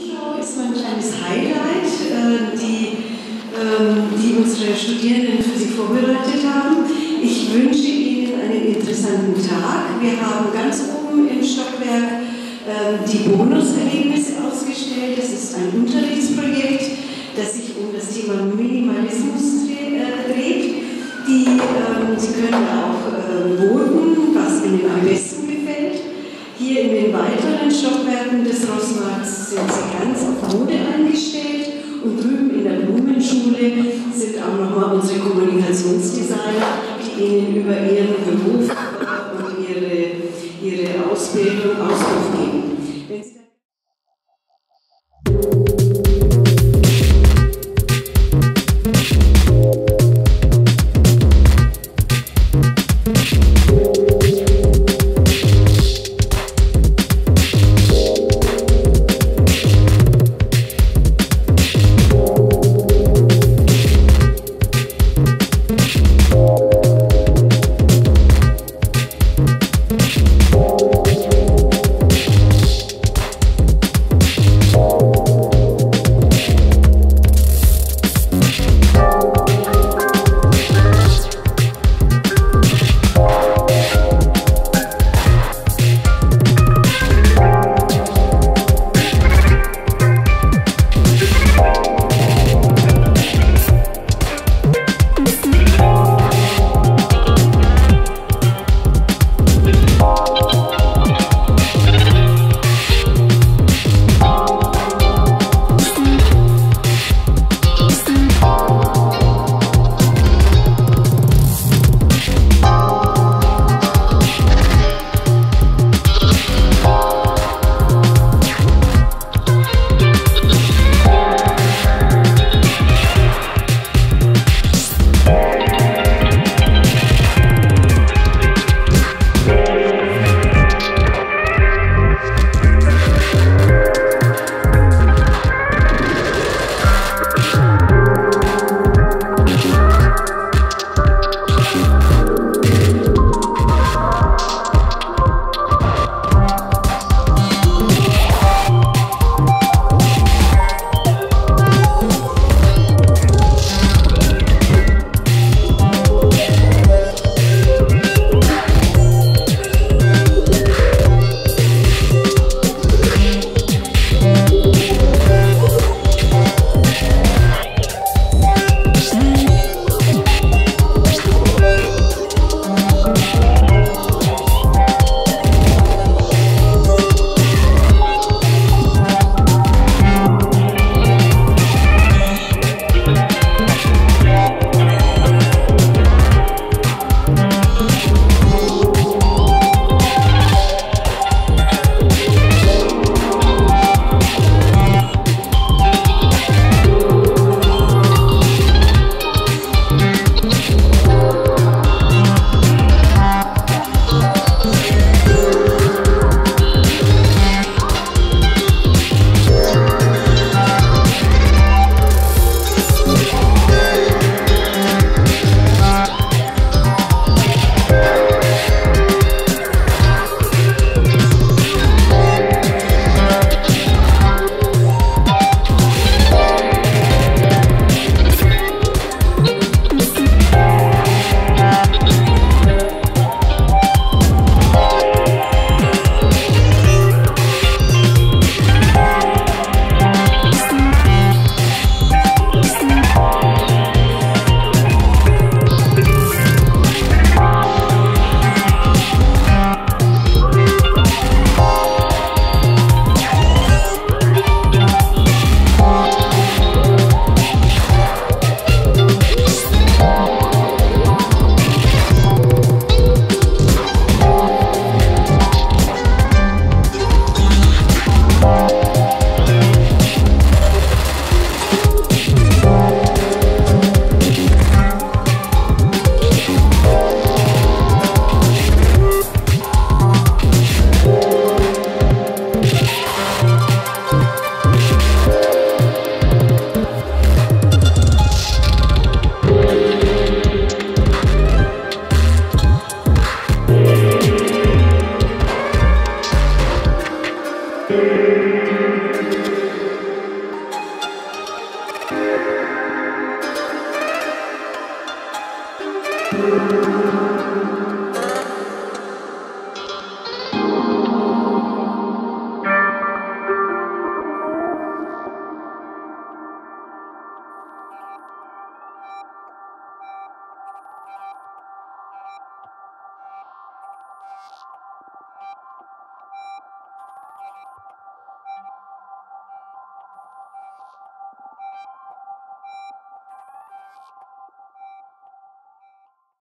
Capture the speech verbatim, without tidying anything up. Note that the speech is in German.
Rundschau ist mein kleines Highlight, äh, die, ähm, die unsere Studierenden für Sie vorbereitet haben. Ich wünsche Ihnen einen interessanten Tag. Wir haben ganz oben im Stockwerk äh, die Bonuserlebnisse ausgestellt. Das ist ein Unterrichtsprojekt, das sich um das Thema Minimalismus dreht. Die, ähm, Sie können auch äh, voten, was Ihnen am besten gefällt. Hier in den weiteren Stockwerken des Rossmarkts sind Sie ganz auf Mode eingestellt und drüben in der Blumenschule sind auch nochmal unsere Kommunikationsdesigner, die Ihnen über Ihren Beruf und Ihre, Ihre Ausbildung Auskunft geben. Musik